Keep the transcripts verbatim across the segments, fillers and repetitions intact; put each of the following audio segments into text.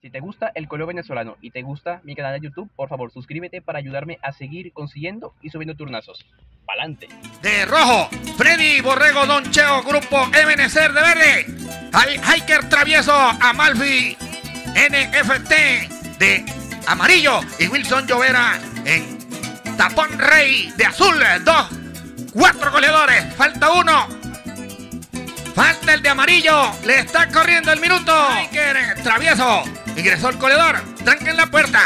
Si te gusta el color venezolano y te gusta mi canal de YouTube, por favor suscríbete para ayudarme a seguir consiguiendo y subiendo turnazos. ¡Pa'lante! De rojo, Freddy Borrego, Don Cheo, Grupo Ebenezer. De verde, al Hiker Travieso, Amalfi, N F T. De amarillo y Wilson Llovera en Tapón Rey. De azul, dos, cuatro goleadores, falta uno. Falta el de amarillo, le está corriendo el minuto. Hiker Travieso, ingresó el goleador, tranquen la puerta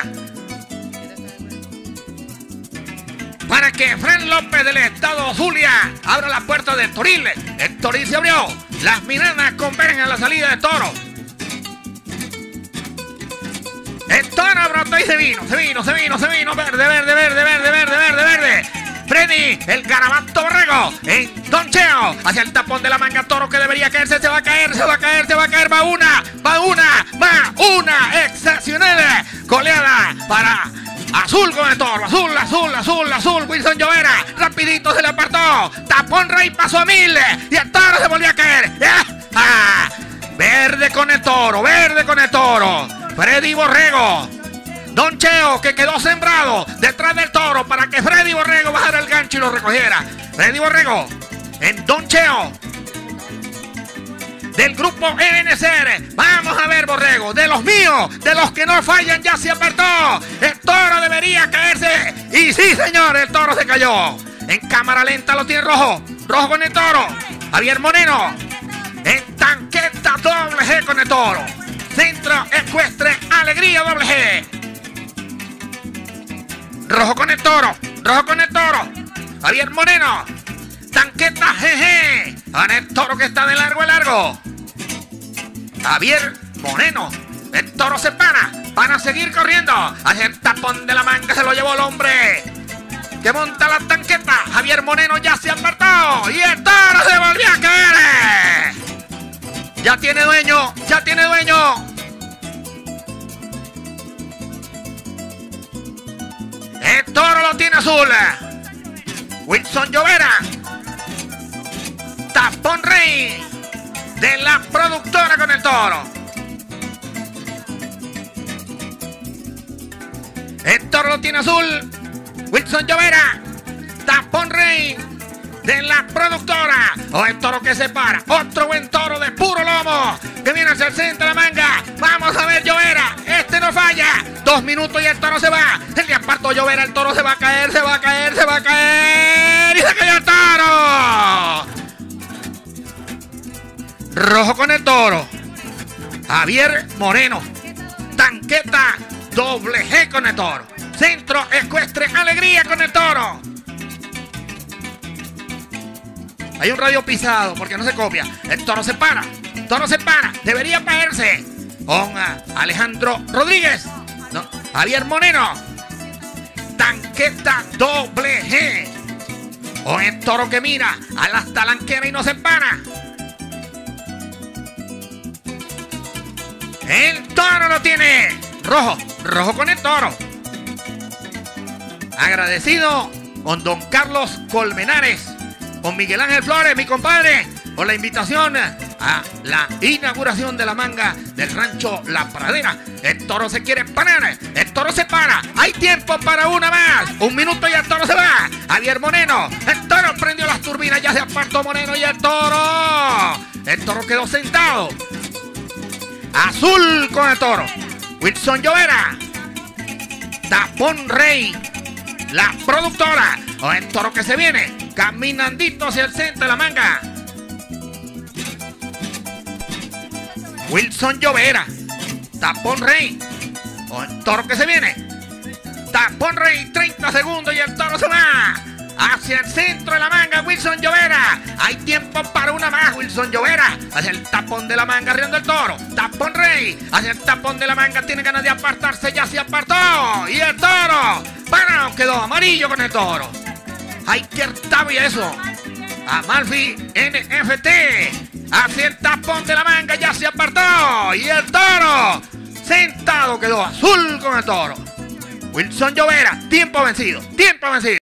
para que Fren López del Estado Zulia abra la puerta del Toril. El Toril se abrió, las miradas convergen a la salida de Toro. El Toro brotó y se vino, se vino, se vino, se vino, verde, verde, verde, verde, verde, verde, verde. Freddy, el Garabato Borrego, en Don Cheo, hacia el tapón de la manga. Toro que debería caerse, se va a caer, se va a caer, se va a caer, va una, va una, va una, excepcional goleada para Azul con el Toro, azul, azul, azul, azul. Wilson Llovera, rapidito se le apartó, Tapón Rey pasó a mil, y el Toro se volvió a caer. ¡Ah! Verde con el Toro, verde con el Toro, Freddy Borrego. Don Cheo que quedó sembrado detrás del Toro para que Freddy Borrego bajara el gancho y lo recogiera. Freddy Borrego en Don Cheo del Grupo Ebenezer. Vamos a ver, Borrego, de los míos, de los que no fallan, ya se apartó. El Toro debería caerse. Y sí, señor, el Toro se cayó. En cámara lenta lo tiene rojo. Rojo con el Toro. Javier Moreno en tanqueta doble G con el Toro. Centro ecuestre, alegría doble G. Rojo con el Toro, rojo con el Toro. Javier Moreno, tanqueta G G. Con el Toro que está de largo a largo. Javier Moreno, el Toro se para, para seguir corriendo. Hacia el tapón de la manga se lo llevó el hombre que monta la tanqueta. Javier Moreno ya se apartó y el Toro se volvió a caer. Ya tiene dueño, ya tiene dueño. El Toro lo tiene azul. Wilson Llovera, Tapón Rey de la productora con el Toro. El Toro lo tiene azul. Wilson Llovera, Tapón Rey de la productora. O el Toro que se para. Otro buen Toro de puro lomo que viene hacia el centro de la manga. Vamos a ver Llovera. Este no falla. Dos minutos y el Toro se va. El de apartó Llovera. El Toro se va a caer, se va a caer, se va a caer. Y se cayó el Toro. Rojo con el Toro. Javier Moreno. Tanqueta doble G con el Toro. Centro ecuestre, alegría con el Toro. Hay un radio pisado porque no se copia. El Toro se para. El Toro se para. Debería caerse. Con uh, Alejandro Rodríguez. No, Javier Moreno. Tanqueta doble G. Con el Toro que mira a las talanqueras y no se para. El Toro lo tiene. Rojo. Rojo con el Toro. Agradecido con don Carlos Colmenares. Con Miguel Ángel Flores, mi compadre, por la invitación a la inauguración de la manga del rancho La Pradera. El Toro se quiere parar, el Toro se para, hay tiempo para una más, un minuto y el Toro se va. Javier Moreno, el Toro prendió las turbinas, ya se apartó Moreno y el Toro. El Toro quedó sentado. Azul con el Toro. Wilson Llovera, Tapón Rey, la productora. O el Toro que se viene caminandito hacia el centro de la manga. Wilson Llovera, Tapón Rey. O el Toro que se viene. Tapón Rey, treinta segundos y el Toro se va hacia el centro de la manga. Wilson Llovera, hay tiempo para una más. Wilson Llovera, hacia el tapón de la manga, riendo el Toro. Tapón Rey, hacia el tapón de la manga, tiene ganas de apartarse, ya se apartó. Y el Toro, para, quedó amarillo con el Toro. Hiker Travieso, Amalfi N F T, hacia el tapón de la manga, ya se apartó. Y el Toro, sentado, quedó azul con el Toro. Wilson Llovera, tiempo vencido, tiempo vencido.